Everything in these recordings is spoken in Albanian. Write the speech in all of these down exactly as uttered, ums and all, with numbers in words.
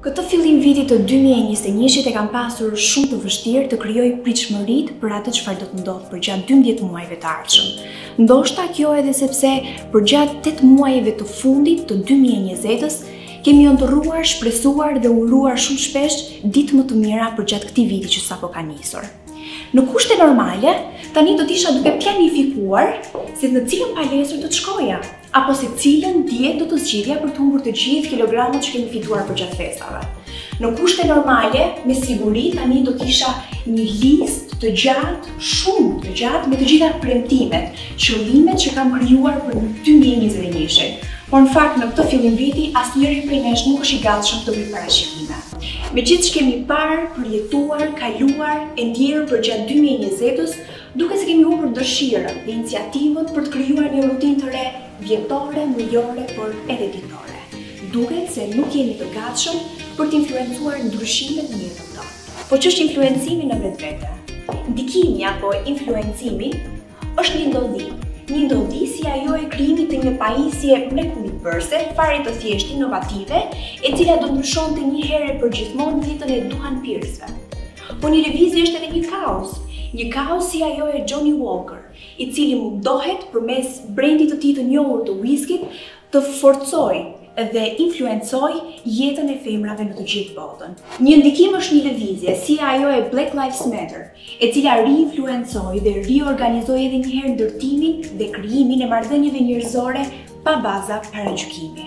Këtë fillim vitit të dy mijë e njëzet e njëit e kam pasur shumë të vështirë të krijoj pritshmëritë për atë çfarë do të ndodhë përgjatë dymbëdhjetë muajve të ardhshëm. Ndoshta kjo edhe sepse përgjatë tetë muajve të fundit të dy mijë e njëzetës kemi ëndërruar, shpresuar dhe uruar shumë shpesh ditë më të mira përgjatë këtij viti që sapo ka nisur. Në kushte normale, tani do t'isha duke planifikuar se në cilën palestër do të shkoja, apo se cilën dietë do të zgjidhja për të humbur të gjithë kilogramët që kemi fituar përgjatë festave. Në kushte normale, me siguri tani do kisha një listë të gjatë, shumë të gjatë, me të gjitha premtimet, qëllimet që kam krijuar për dy mijë e njëzet e njëit. Por në fakt në këtë fillim viti asnjëri prej nesh nuk është i gatshëm të bëjë parashikime. Me gjithë që kemi parë, përjetuar, kaluar, e ndjerë përgjatë dy mijë e njëzetës, duke se kemi humbur dëshirën dhe iniciativën për të krijuar një rutinë të re, vjetore, mujore, por edhe ditore. Duket se nuk jemi të gatshëm për të influencuar ndryshimet në jetën tonë. Po ç'është influencimi në vetvete? Ndikimi apo influencimi është një ndodhi. Një ndodhi si ajo e krijimit të një pajisje mrekullueshme, fare të thjeshtë, inovative, e cila do ndryshonte një herë për gjithmonë jetën e duhanpirësve. Po një lëvizje është edhe një kauzë, një kauzë si ajo e Johnny Walker, i cili mundohet përmes brendit të tij të njohur të whiskit të forcojë dhe influencoj jetën e femrave në të gjithë botën. Një ndikim është një lëvizje, si ajo e Black Lives Matter, e cila ri-influencoi dhe riorganizoi edhe një herë ndërtimin dhe krijimin e marrëdhënieve njerëzore pa baza paragjykimi.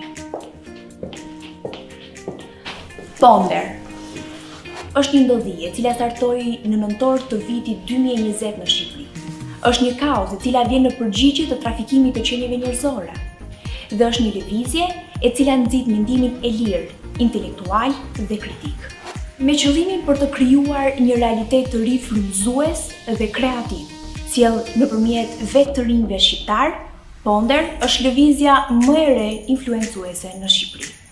Ponder është një ndodhi e cila startoi në nëntor të vitit dy mijë e njëzet në Shqipëri. Është një kauzë e cila vjen në përgjigje të trafikimit të qenieve njerëzore. Dhe është një lëvizje e cila nxit mendimin e lirë, intelektual dhe kritik. Me qëllimin për të krijuar një realitet të ri frymëzues dhe kreativ, sjell nëpërmjet vetë të rinjve shqiptar, Ponder është lëvizja më e re influencuese në Shqipëri.